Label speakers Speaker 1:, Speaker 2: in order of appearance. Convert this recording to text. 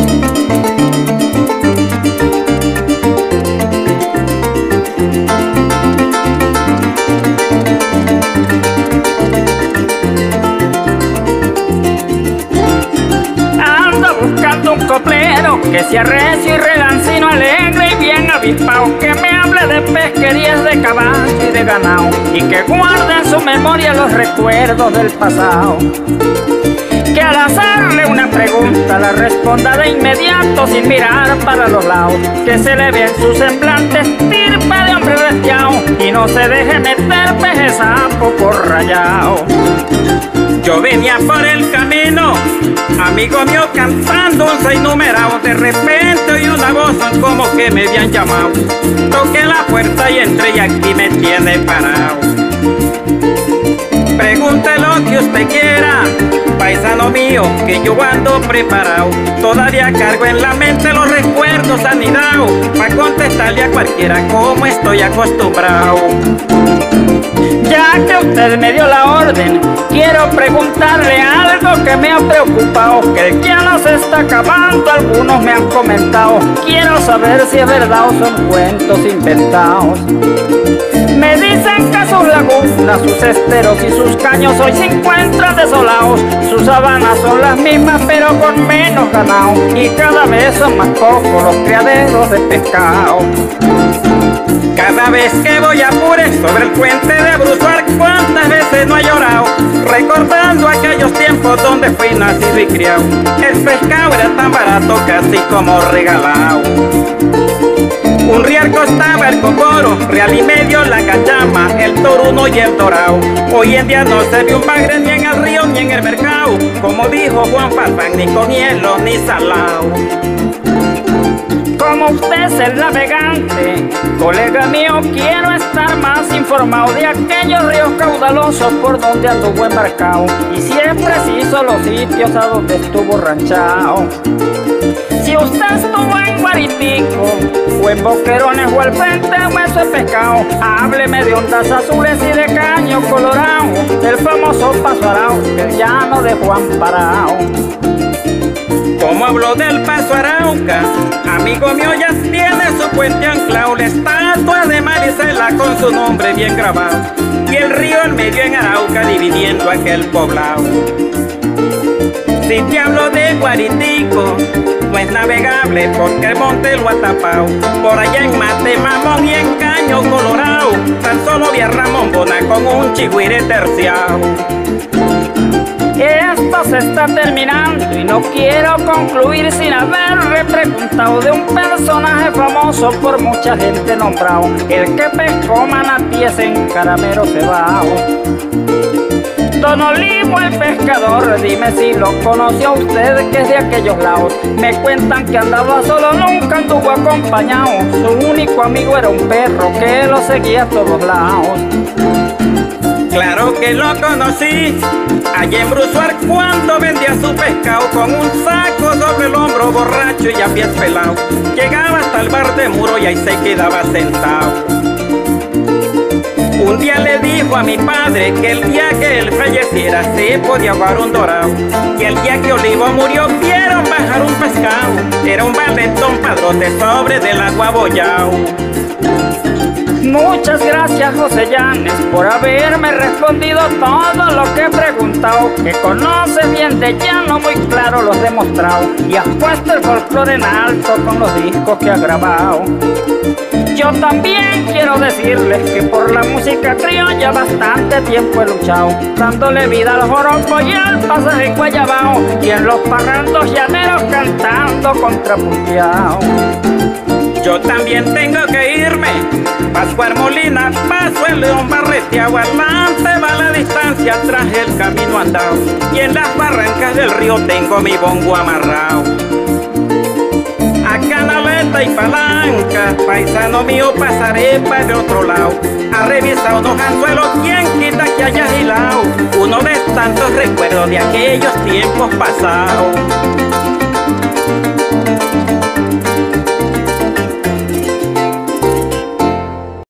Speaker 1: Un coplero que sea recio y relancino, alegre y bien avispao, que me hable de pesquerías de caballo y de ganado, y que guarde en su memoria los recuerdos del pasado. Que al hacerle una pregunta la responda de inmediato sin mirar para los lados, que se le ve en su semblante estirpe de hombre restiao y no se deje meter peje sapo por rayao.
Speaker 2: Yo venía por el camino, amigo mío, cantando un seis numerado. De repente oí una voz como que me habían llamado. Toqué la puerta y entré y aquí me tiene parado. Pregunte lo que usted quiera, paisano mío, que yo ando preparado. Todavía cargo en la mente los recuerdos anidados, para contestarle a cualquiera como estoy acostumbrado.
Speaker 1: Ya que usted me dio la orden, quiero preguntarle algo que me ha preocupado, que el ya se está acabando, algunos me han comentado. Quiero saber si es verdad o son cuentos inventados. Me dicen que sus lagunas, sus esteros y sus caños hoy se encuentran desolados. Sus sabanas son las mismas pero con menos ganado, y cada vez son más pocos los criaderos de pescado.
Speaker 2: Cada vez que voy a Apure sobre el puente de Bruzuar, cuántas veces no he llorado, recordando aquellos tiempos donde fui nacido y criado. El pescado era tan barato casi como regalado. Un real costaba el cocoro, real y medio la cachama, el toruno y el dorado. Hoy en día no se ve un bagre ni en el río ni en el mercado, como dijo Juan Falfán, ni con hielo ni salado.
Speaker 1: Como usted es el navegante, colega mío, quiero estar más informado de aquellos ríos caudalosos por donde anduvo embarcado, y si es preciso los sitios a donde estuvo ranchado. Si usted estuvo en Guaritico, o en Boquerones, o al frente a Hueso de Pescado, hábleme de ondas azules y de caño colorado, del famoso Paso Arao, del llano de Juan Parao.
Speaker 2: Como habló del Paso Arauca, amigo mío, ya tiene su puente anclado, la estatua de Marisela con su nombre bien grabado, y el río en medio en Arauca dividiendo aquel poblado. Si te hablo de Guaritico, no es navegable porque el monte lo ha tapado. Por allá en Mate, Mamón y en Caño Colorado, tan solo vi a Ramón Bona con un chigüire terciado.
Speaker 1: Esto se está terminando y no quiero concluir sin haberle preguntado de un personaje famoso por mucha gente nombrado, el que pescó manatíes en Caramero Cebao. Don Olivo el pescador, dime si lo conoció usted, que es de aquellos lados. Me cuentan que andaba solo, nunca anduvo acompañado. Su único amigo era un perro que lo seguía a todos lados.
Speaker 2: Claro que lo conocí, allá en Bruzuar cuando vendía su pescado, con un saco sobre el hombro, borracho y a pies pelado. Llegaba hasta el bar de Muro y ahí se quedaba sentado. Un día le dijo a mi padre que el día que él falleciera se podía ahogar un dorado, y el día que Olivo murió vieron bajar un pescado, era un valentón padrote sobre del agua bollao.
Speaker 1: Muchas gracias, José Llanes, por haberme respondido todo lo que he preguntado, que conoce bien de llano, muy claro lo has demostrado, y has puesto el folclore en alto con los discos que ha grabado. Yo también quiero decirles que por la música criolla bastante tiempo he luchado, dándole vida al joropo y al pasaje guayabao, y en los parrandos llaneros cantando contrapunteado.
Speaker 2: Yo también tengo que irme, Pascual Molina, paso el León barreteado, adelante va la distancia, tras el camino andado, y en las barrancas del río tengo mi bongo amarrado. A canaleta y palanca, paisano mío, pasaré para el otro lado, a revisar unos anzuelos, quien quita que haya hilado uno de tantos recuerdos de aquellos tiempos pasados.